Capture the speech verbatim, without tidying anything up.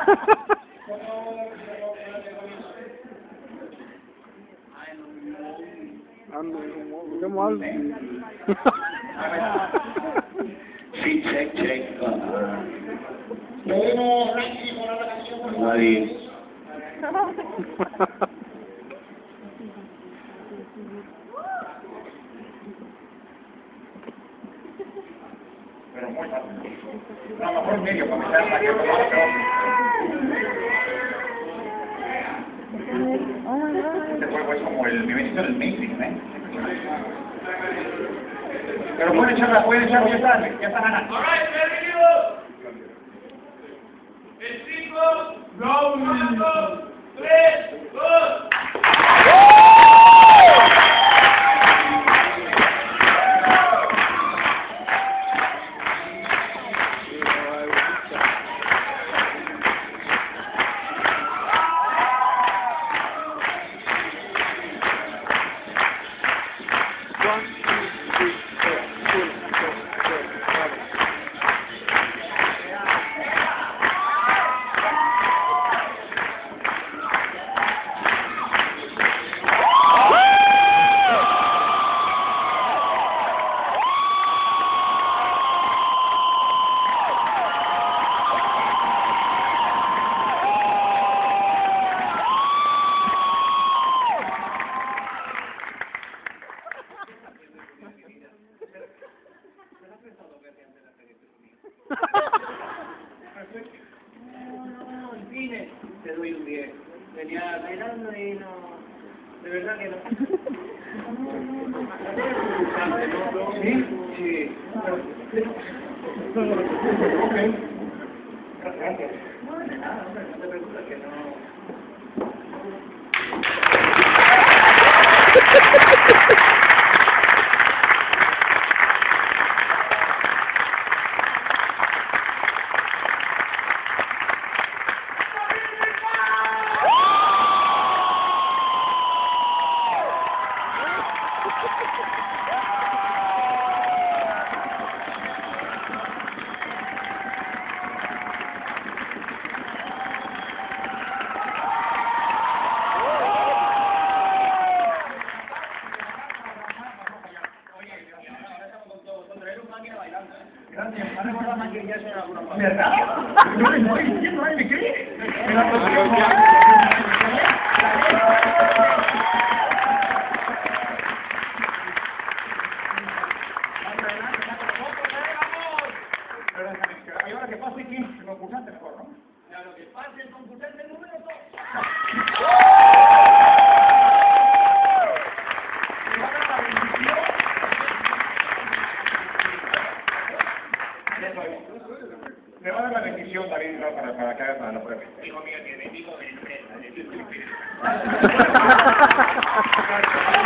Ando, qué mal. Sí, check, check. Podemos Randy poner la canción por nadie. Pero muy fácil. No, mejor medio, para que sea que lo haga peor. Este juego es como el nivelito del mainstream, ¿eh? Pero pueden echarla, pueden echarla, ya están, ya están ganando. Alright, bienvenidos. En cinco, cuatro, tres, dos. Te doy un diez. Venía bailando y no... De verdad que no. ¿Sí? Sí. Ok. Gracias. No, de nada, hombre, no te preocupes que no... Gracias, me ha recordado más que ya eso era alguna cosa. ¿Verdad? No le estoy diciendo a él, ¿me cree? Y ahora que pase quién, el concursante mejor, ¿no? Ya, lo que pase el concursante número dos. Me va a dar la bendición también, ¿no? para, para que haga para la prueba. Hijo mío, te bendigo en el nombre de Dios.